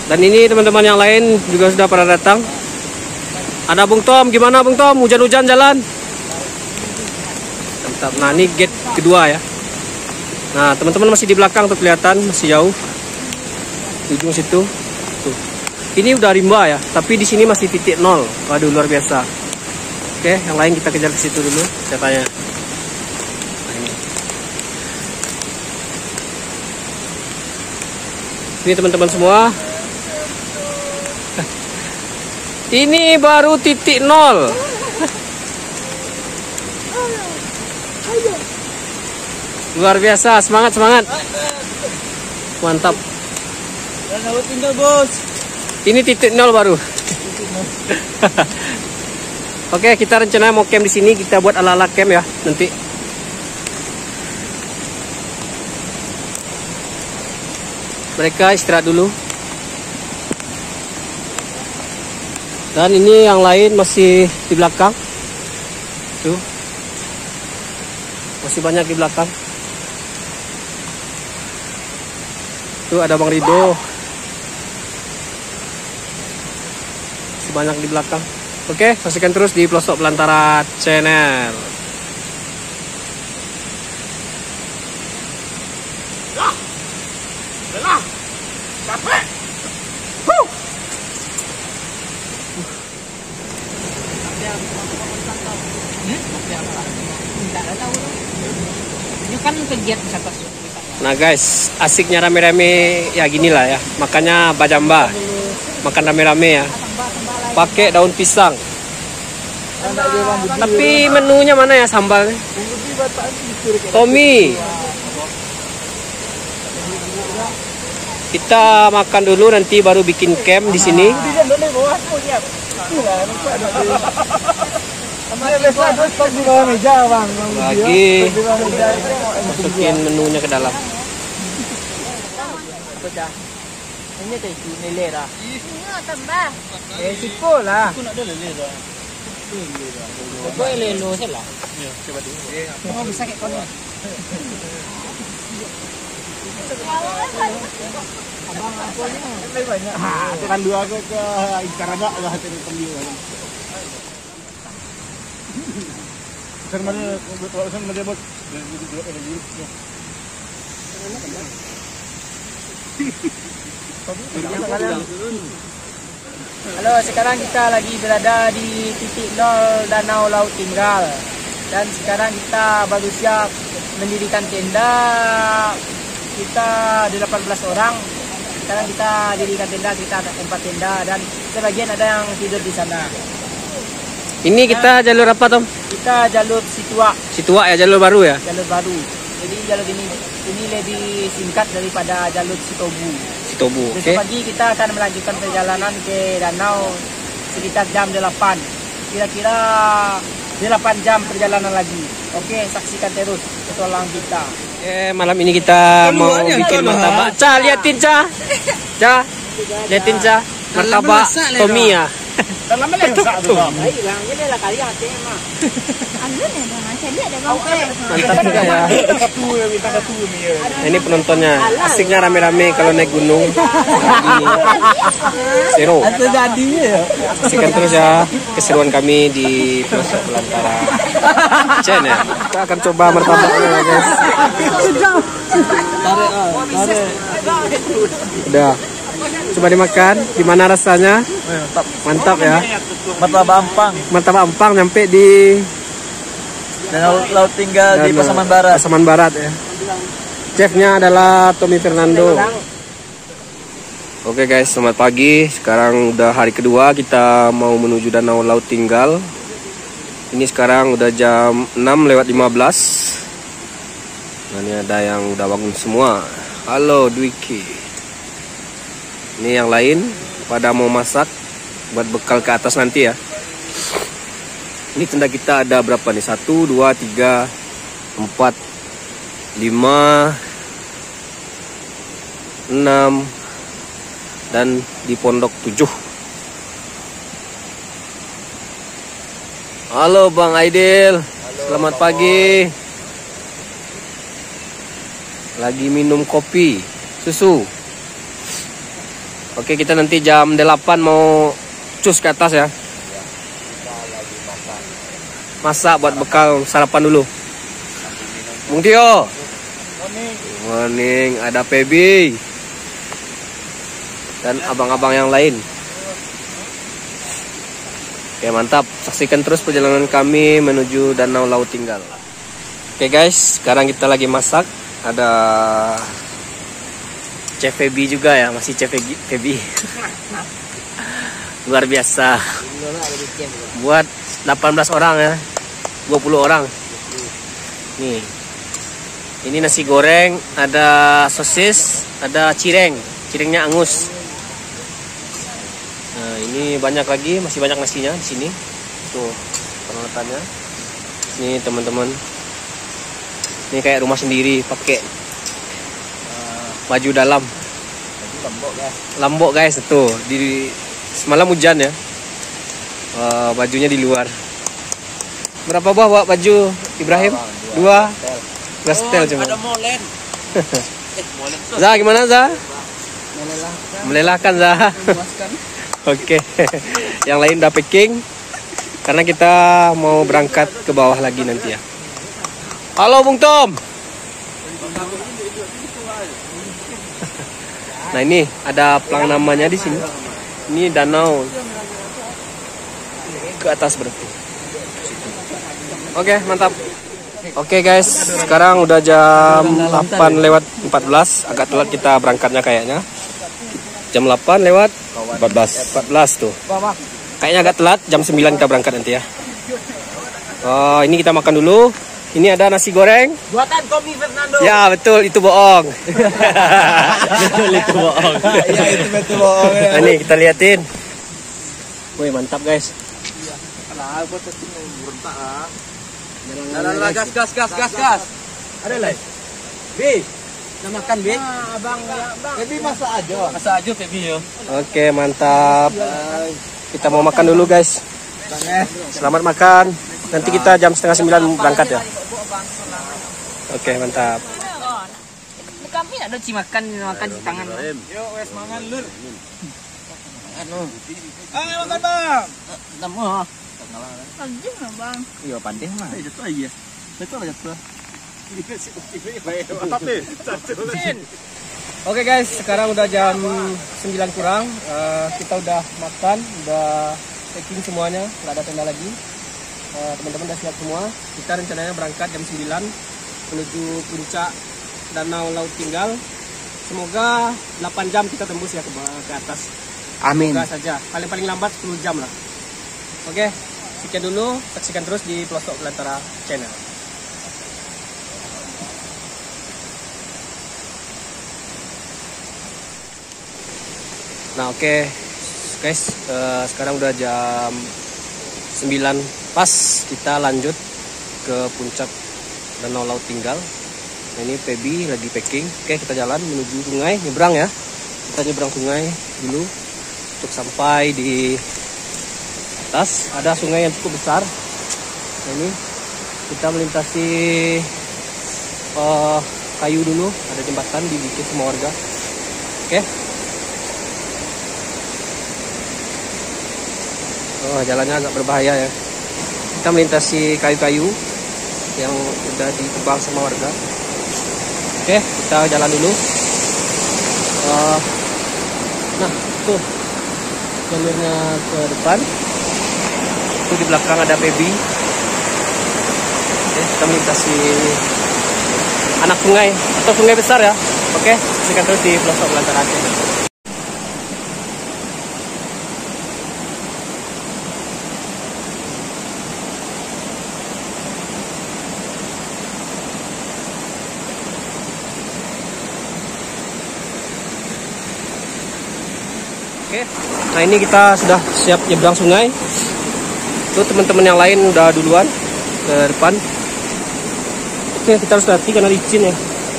Dan ini teman-teman yang lain juga sudah pada datang. Ada Bung Tom, gimana Bung Tom? Hujan-hujan jalan? Mantap. Nah ini gate kedua ya. Nah teman-teman masih di belakang tuh kelihatan, masih jauh. Di ujung situ. Tuh. Ini udah rimba ya, tapi di sini masih titik nol. Waduh luar biasa. Oke, yang lain kita kejar ke situ dulu. Saya tanya. Ini teman-teman semua. Ini baru titik nol. Luar biasa, semangat. Mantap. Ini titik nol baru. Oke, kita rencana mau camp di sini, kita buat ala-ala camp ya nanti. Mereka istirahat dulu. Dan ini yang lain masih di belakang. Tuh. Masih banyak di belakang. Tuh ada Bang Rido. Masih banyak di belakang. Oke, saksikan terus di Pelosok Belantara Channel. Capek. Ini kan kegiatan wisata. Nah guys, asiknya rame-rame ya ginilah ya. Makanya bajamba. Makan rame-rame ya. Pakai daun pisang. Tapi menunya mana ya sambalnya? Tommy. Kita makan dulu nanti baru bikin camp di sini. Lagi masukin menunya ke dalam. Ini teh lele dah. Ini tambah. Sipo lah. Aku nak ada lele dah. Kau lele salah. Ya, coba dulu. Oh, bisa kayak kau ni. Abang apa ni? Lebih banyak. Tekan dua ke ikan agak lah hati pembiu. Sen mana sen mana bos? Halo, sekarang kita lagi berada di titik nol Danau Laut Tinggal. Dan sekarang kita baru siap mendirikan tenda. Kita 18 orang. Sekarang kita dirikan tenda, kita tempat tenda dan sebagian ada yang tidur di sana. Ini kita jalur apa Tom? Kita jalur Situa. Situa ya, jalur baru ya? Jalur baru. Jadi jalur ini lebih singkat daripada jalur Sitobu. Sitobu. Besok pagi kita akan melanjutkan perjalanan ke danau sekitar jam 8. Kira-kira 8 jam perjalanan lagi. Oke, saksikan terus petualangan kita. Malam ini kita mau bikin martabak. Ca, liatin Ca. Ca, liatin Ca. Martabak Tommy ya. Dalam mana yang sak tu? Baik bang, ini lah kali hati mah. Anu ni dah macam ni ada bang. Mantap juga ya. Satu yang minta satu ni. Ini penontonnya. Asiknya rame-rame kalau naik gunung. Seru. Ada jadinya ya. Saksikan terus ya keseruan kami di Pelosok Belantara Channel. Kita akan coba martabaknya ya guys. Tarik. Udah. Coba dimakan. Gimana rasanya? Mantap. Mantap ya. Martabak Ampang. Martabak Ampang nyampe di Danau Laut Tinggal di Pasaman Barat. Pasaman Barat ya. Chefnya adalah Tommy Fernando. Oke guys, selamat pagi. Sekarang udah hari kedua kita mau menuju Danau Laut Tinggal. Ini sekarang udah jam 6:15. Dan ini ada yang udah bangun semua. Halo Dwiki. Ini yang lain pada mau masak buat bekal ke atas nanti ya. Ini tenda kita ada berapa nih? 1, 2, 3, 4, 5, 6 dan di pondok 7. Halo Bang Aidil. Selamat pagi. Lagi minum kopi, susu. Oke, kita nanti jam 8 mau cus ke atas ya. Masak buat bekal sarapan dulu. Bung Tio. Morning, ada Pebi dan abang-abang yang lain. Oke, mantap. Saksikan terus perjalanan kami menuju Danau Laut Tinggal. Oke guys, sekarang kita lagi masak. Ada Chef Pebi juga ya, masih Chef Pebi. Luar biasa. Buat 18 orang ya. 20 orang. Nih. Ini nasi goreng, ada sosis, ada cireng. Cirengnya angus. Nah, ini banyak lagi, masih banyak nasinya di sini. Tuh, peralatannya. Ini teman-teman. Ini kayak rumah sendiri, pakai baju dalam. Lambok guys, tuh. Di semalam hujan ya. Bajunya di luar. Berapa buah baju Ibrahim? Dua. Setel cuma. Ada molen. Zah, gimana Zah? Melelahkan Zah. Oke. Yang lain udah packing. Karena kita mau berangkat ke bawah lagi nanti ya. Halo Bung Tom. Nah, ini ada plang namanya di sini. Ini danau. Ke atas berarti. Oke, mantap. Oke guys, sekarang udah jam 8 lewat 14. Agak telat kita berangkatnya kayaknya. Jam 8 lewat 14 tuh. Kayaknya agak telat, jam 9 kita berangkat nanti ya. Oh, ini kita makan dulu. Ini ada nasi goreng Buatan Tommy Fernando. Ya betul, itu bohong. Betul, itu bohong. Iya, itu betul bohong. Nah, nih kita liatin. Wih, mantap guys. Jalan gas. Ada lagi. Bi, nak makan Bi? Abang, Jadi masak aja. Masak aja Bi yo. Oke, mantap. Kita mau makan dulu guys. Selamat makan. Nanti kita jam setengah 9 berangkat ya. Oke, mantap. Kami ada makan di tangan. Yo, wes mangan lur. Anu. Ayo makan bang. Temu. Anjing lah bang. Iya pandai mah. Jatuh aja. Betul jatuh. Oke guys, sekarang udah jam 9 kurang. Kita udah makan, udah packing semuanya, nggak ada tenda lagi. Teman-teman udah siap semua. Kita rencananya berangkat jam 9 menuju puncak Danau Laut Tinggal. Semoga 8 jam kita tembus ya ke atas. Amin. Semoga saja. Paling lambat 10 jam lah. Oke, sekian dulu. Saksikan terus di Pelosok Belantara Channel. Nah oke guys, sekarang udah jam 9 pas, kita lanjut ke puncak Danau Laut Tinggal. Nah ini Pebi lagi packing. Oke, kita jalan menuju sungai, nyebrang ya. Kita nyebrang sungai dulu untuk sampai di atas. Ada sungai yang cukup besar. Nah ini kita melintasi kayu dulu, ada jembatan dibikin sama warga. Oke. Oh, jalannya agak berbahaya ya. Kita melintasi kayu-kayu yang udah ditebang sama warga. Oke, kita jalan dulu. Nah, tuh jalurnya ke depan. Itu di belakang ada Pebi. Oke, kita melintasi anak sungai atau sungai besar ya. Oke, saksikan terus di Pelosok Belantara Channel. Oke, nah ini kita sudah siap nyebrang sungai. Tuh teman-teman yang lain udah duluan ke depan. Oke, kita harus hati karena licin ya.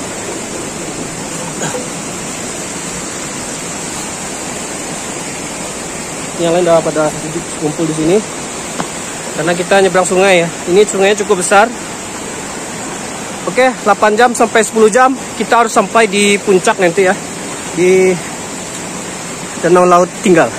Yang lain udah pada duduk kumpul di sini. Karena kita nyebrang sungai ya. Ini sungainya cukup besar. Oke, 8 jam sampai 10 jam kita harus sampai di puncak nanti ya. Di Danau Laut Tinggal.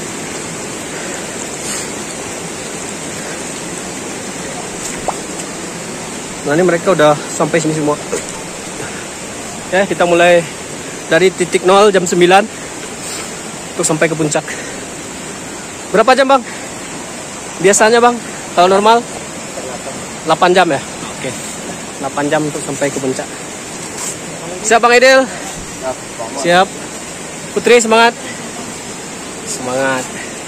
Nah ini mereka udah sampai sini semua. Ya kita mulai dari titik 0 jam 9 untuk sampai ke puncak. Berapa jam bang? Biasanya bang, kalau normal 8 jam ya? Oke, 8 jam untuk sampai ke puncak. Siap Bang Edil? Siap. Putri semangat. Semangat.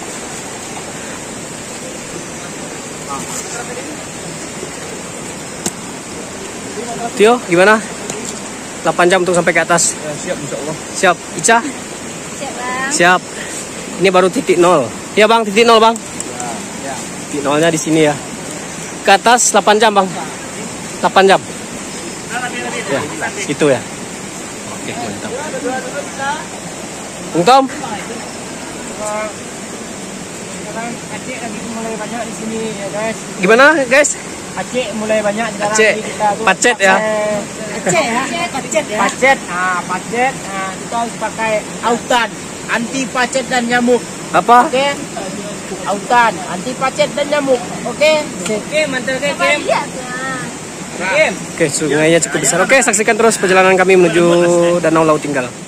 Tio, gimana? 8 jam untuk sampai ke atas. Ya, siap insya Allah. Siap. Ica? Siap bang. Siap. Ini baru titik 0. Ya bang, titik 0 bang. Ya. Titik 0-nya di sini ya. Ke atas 8 jam bang. 8 jam. Ya, itu ya. Oke, mantap. Bung Tom? Sekarang Aceh lagi mulai banyak di sini ya guys. Gimana guys? Aceh mulai banyak sekarang. Aceh. Jadi kita tuh Pacet ya? Aceh ya. Pacet ya. Pacet. Pacet. Kita harus pakai autan anti pacet dan nyamuk. Apa? Oke. Autan anti pacet dan nyamuk. Oke. Oke, mantap Kim. Lihat ya. Kim. Oke, sungainya cukup besar. Oke, saksikan terus perjalanan kami menuju Danau Laut Tinggal.